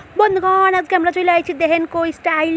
বন্ধুগণ আজকে আমরা চলে আইছি দেখেন কই স্টাইল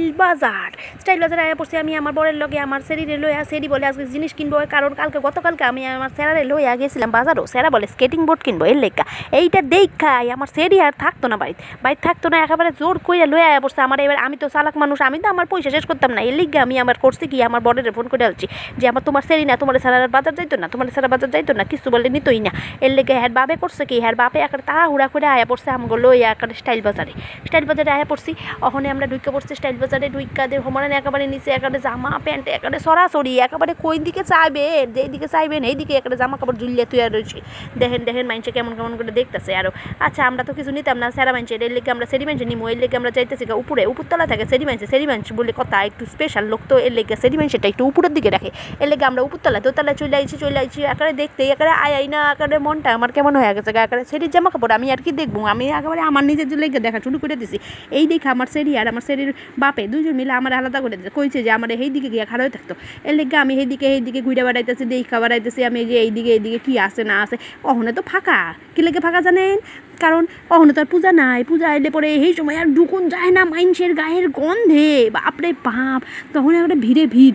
বাজারে আয়া পড়ছি আমি আমার বরের লগে আমার সেরিরে লইয়া সেরি বলে আজকে জিনিস কিনবো কারণ গতকালকে আমি আমার সেরারে লইয়া গেছিলাম বাজারও সেরা বলে স্কেটিং বোর্ড কিনবো এর লেখা এইটা দেখাই আমার সেরি আর থাকতো না বাড়িতে থাকতো না একেবারে জোর কইরা লইয়া আয়া পড়ছে আমার এবার আমি তো চালাক মানুষ আমি তো আমার পয়সা শেষ করতাম না এর লেখা আমি আমার করছি কি আমার বরের ফোন করে আলছি যে আমার তোমার সেরি না তোমার সেরার বাজার যাইতো না তোমার সেরা বাজার যাইতো না কিছু বলে নিতই না এর লেগে হ্যার বাপে করছে কি হ্যার বাপে একটা তাড়াহুড়া করে আয়া পড়ছে আমগো লইয়া একটা স্টাইল বাজারে আয়া পড়ছি ওখানে আমরা ঢুকে পড়ছি স্টাইল বাজারে ঢুইকা দিয়ে হোমারান একেবারে নিচে একেবারে জামা প্যান্ট একেবারে সরাসরি একেবারে কোন দিকে চাইবেন যেই দিকে চাইবেন এই দিকে একেবারে জামা কাপড় ঝুলিয়ে তুই রয়েছি দেখেন মানুষে কেমন করে দেখতেছে আরও আচ্ছা আমরা তো কিছু নিতাম না সেরা মানুষের এর লেগে আমরা সেরি মানুষের নিমো এর লেগে আমরা চাইতেছি উপরতলা থাকে সেরি মানুষ বলে কথা একটু স্পেশাল লোক তো এর লেগে সেরি মানুষটা একটু উপরের দিকে রাখে এর লেগে আমরা দোতলায় চলে আইছি একেবারে দেখতে একেবারে আই না একেবারে মনটা আমার কেমন হয়ে গেছে একেবারে সেরির জামা কাপড় আমি আর কি দেখবো আমি একেবারে আমার নিজের লেগে দেখা শুরু করে দিছি এই দেখে আমার সেরি আর আমার সেরির বাপে দুজন মিলে আমার আলাদা করে দিতে কইছে যে আমার এই দিকে গিয়ে খাড়া হয়ে থাকতো এর লেগে আমি এই দিকে ঘুরে বেড়াইতেছি দেখা বেড়াইতেছি আমি যে এইদিকে কি আছে না আছে ওখানে তো ফাঁকা কি লেগে ফাঁকা জানেন কারণ ওখানে তো আর পূজা নাই পূজা এলে পরে এই সময় আর ঢুকুন যায় না মানুষের গায়ের গন্ধে বাপরে বাপ তখন একটা ভিড়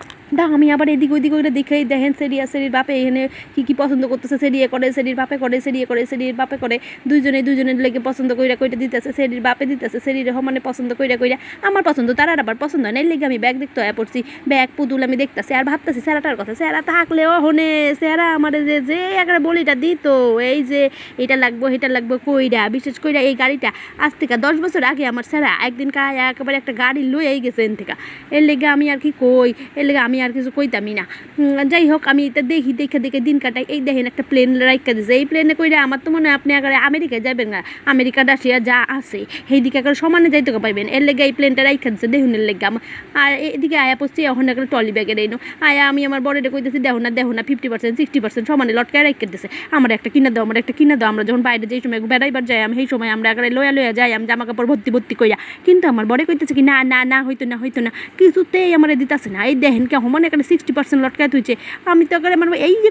আমি আবার এদিকে ওইদিকে ওইটা দেখেই দেখেন সেরির বাপে এখানে কী পছন্দ করতেছে সেরিয়ে করে সেরির বাপে করে সেরির বাপে করে দুইজনের লেগে পছন্দ কইরা দিতেছে সেরির বাপে দিতেছে সেরির সমানে পছন্দ কইরা আমার পছন্দ তার আবার পছন্দ হয় না এর লেগে আমি ব্যাগ দেখতে হয়ে পড়ছি ব্যাগ পুতুল আমি দেখতেছি আর ভাবতেছি স্যারাটার কথা স্যারা থাকলেও হনে স্যারা আমার যে একটা বলিটা দিত এই যে এটা লাগবো কইরা বিশেষ কইরা এই গাড়িটা আজ থেকে 10 বছর আগে আমার স্যারা একদিন কায়া একেবারে একটা গাড়ি লইয়াই গেছে এন থেকে এর লেগে আমি আর কি কই এর লেগে আমি আর কিছু কইতামই না যাই হোক আমি এটা দেখে দিন কাটাই এই দেখেন একটা প্লেন রাইকা দিয়েছে এই প্লেনে কইরা আমার তো মনে হয় আপনি আগে আমেরিকায় যাবেন না আমেরিকা রাশিয়া যা আছে সেই দিকে আগে সমানে যাইতে পাইবেন এর লেগে এই প্লেনটা রাইকা দিচ্ছে দেখুন এর লেগে আর এদিকে আয়া পড়ছি এখন একটা টলি ব্যাগের এই আয়া আমি আমার বড় কইতেছি দেখো না 50% 60% সমানে লটকায় রাইকা দিতেছে আমার একটা কিনা দাও আমরা যখন বাইরে যেই সময় বেড়াইবার যাই আমি সেই সময় আমরা আগে লয়া যাই আমি জামা কাপড় ভর্তি কইরা কিন্তু আমার বড় কইতেছে কি না হইতো না কিছুতেই আমার দিতেছে না এই দেখেন কে সমানে এখানে 60% লটকায় তুইছে আমি তো করে মানে এই যে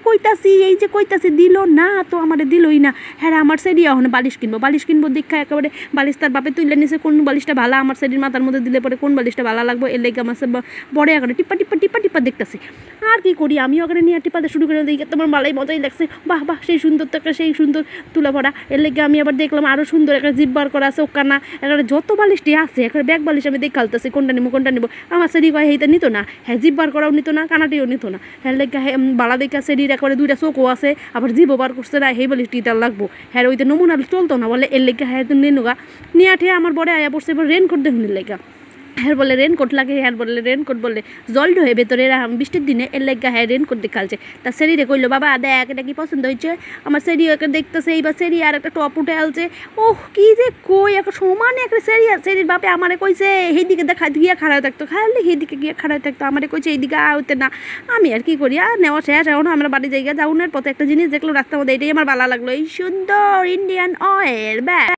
কইতাছি দিল না তো আমার দিলই না হ্যাঁ আমার সেরি এখন বালিশ কিনবো দেখা একেবারে বালিশ তার বাপে তুলে নিছে কোন বালিশটা ভালো আমার সেরির মাথার মধ্যে দিলে পরে কোন বালিশটা ভালো লাগবে এর লেগে আমার বড় এখানে টিপ্পা দেখতেছি আর কি করি আমিও ওখানে নিয়ে টিপাতে শুরু করে দিই তোমার মালাই মজাই লাগছে বাহ সেই সুন্দর তো একটা সেই সুন্দর তুলা ভরা এর লেগে আমি আবার দেখলাম আরও সুন্দর একটা জিপ বার করা আছে ওখানা একেবারে যত বালিশটি আছে একেবারে ব্যাগ বালিশ আমি দেখালতেছি কোনটা নিবো আমার সেরি কয় সেইটা নিত না হ্যাঁ জিপ বার করাও নিত না কানাটিও নিত না হ্যাঁ লেগে বালা দেখা সেরির একবারে 2টা চোখও আছে আবার জিভও বার করছে না সেই বালিশটি তার লাগবো হ্যাঁ ওইটা নমুনা চলতো না বলে এর লেগে হ্যাঁ নেনুগা নিয়ে আঠে আমার বড় আয়া পড়ছে এবার রেনকোট দেখুন লেগা হ্যাঁ বলে রেনকোট লাগে রেনকোট বললে জল ঢোয়ে ভেতরে বৃষ্টির দিনে এর লেগা হ্যাঁ রেনকোট দেখালছে তা সেরিরে কইলো বাবা দেখ এটা কি পছন্দ হয়েছে আমার সেরি ওকে দেখতেছে এইবার সেরি আর একটা টপ উঠে আলছে ওহ কি যে কই একটা সমানে একটা সেরির বাপে আমারে কইছে সেইদিকে দেখা গিয়ে খাড়া থাকতো খালি সেইদিকে গিয়ে খাড়া থাকতো আমারে কইছে এইদিকে হইতে না আমি আর কি করি আর নেওয়া শেষ এখন আমরা বাড়ি জায়গা যাওয়ার পথে একটা জিনিস দেখলো রাস্তার মধ্যে এটাই আমার ভালো লাগলো এই সুন্দর ইন্ডিয়ান অয়েল ব্যাগ